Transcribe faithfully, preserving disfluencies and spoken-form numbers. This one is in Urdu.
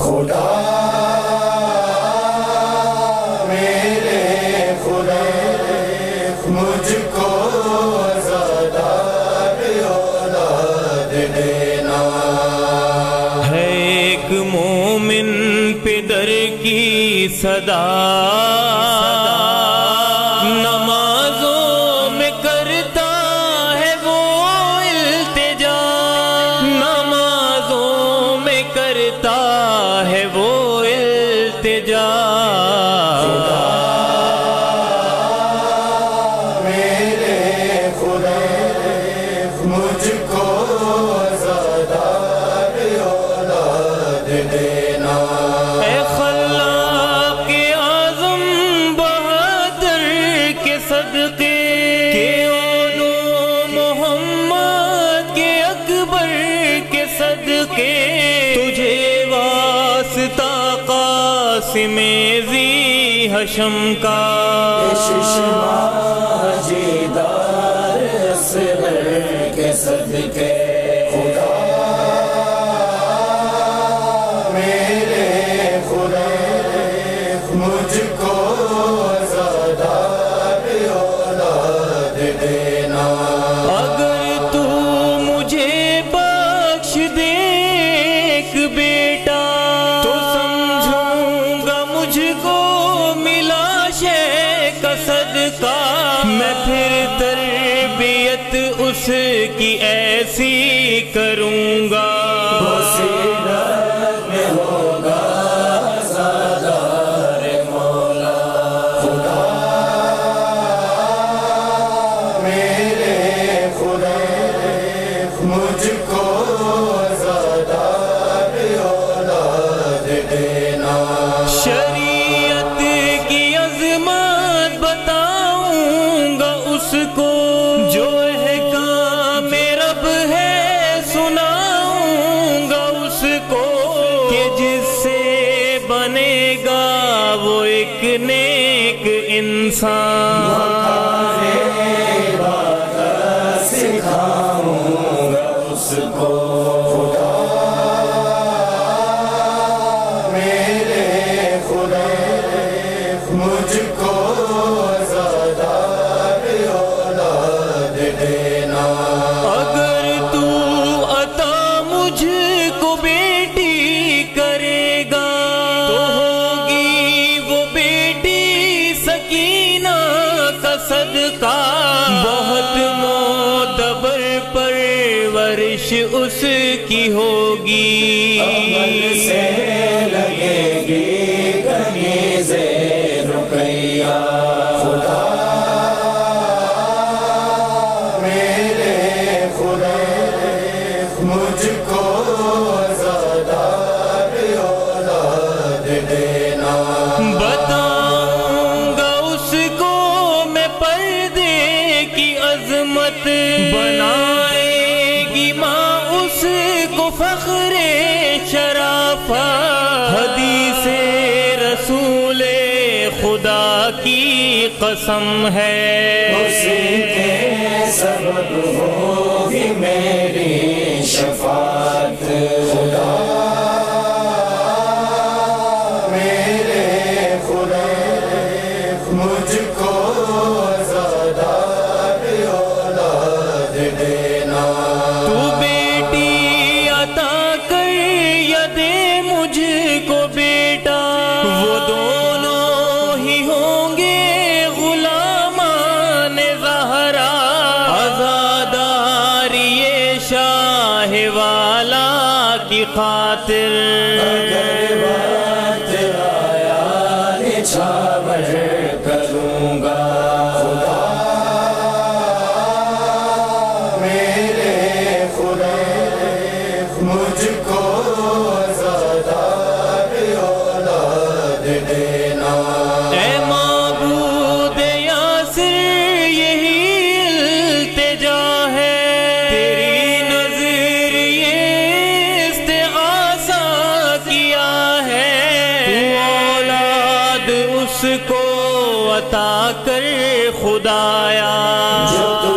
خدا میرے خدا مجھ کو عزادار اولاد دینا. ہے ایک مومن پہ در کی صدا، نمازوں میں کرتا ہے وہ التجا، نمازوں میں کرتا ہے وہ التجا. خدا میرے خدا مجھ کو عزادار اولاد دینا. اے خلاق اعظم بہادر کے صدقے، کہ اولو محمد کے اکبر کے صدقے، تجھے واسطہ قاسم ذی حشم کا، جیدار اصغر کے صدقے. خدا میرے خدا مجھ کو عزادار اولاد دینا. اگر تو مجھے بخش دے ایک بیٹا، تو سمجھوں گا مجھ کو ملا شے کا صدقہ. میں پھر تربیت اس کی ایسی کروں گا، بصیرت میں ہوگا عزادار مولا. خدا میرے خدا مجھ کو عزادار اولاد دینا. شریعت کی عظمت بتاؤں گا اس کو، جو احکام رب ہے سناؤں گا اس کو، کہ جس سے بنے گا وہ ایک نیک انسان. سکھاؤں گا اس کو. خدا میرے خدا مجھ کو عزادار اولاد دینا. اگر تو عطا مجھ کو بیٹی کرے گا، تو ہوگی وہ بیٹی سکینہ کا صدقہ. بہت معتبر پرورش اس کی ہوگی، عمل سے لگے گی کنیز رقیہ. خدا میرے خدا مجھ کو عزادار اولاد دینا. بتاؤں گا اس کو میں پردے کی عظمت، بنائے گی ماں اس کو فخر شرافہ. حدیث رسول خدا کی قسم ہے، اسی کے سبب ہوگی میری شفاعت. خدا میرے خدا مجھ کو عزادار اولاد دینا. تو بیٹی عطا کر یا دے مجھ کو بیٹا، وہ دونوں ہی ہوں گے غلامان زہرا. عزاداری شاہ والا کی خاطر، اگر وقت آیا نچھاور کروں گا. خدا میرے خدا مجھ کو عزادار اولاد دینا. اے معبود یاسر یہی التجا ہے، تیری نظر یہ استغاثہ کیا ہے. تو اولاد اس کو عطا کر خدایا، جو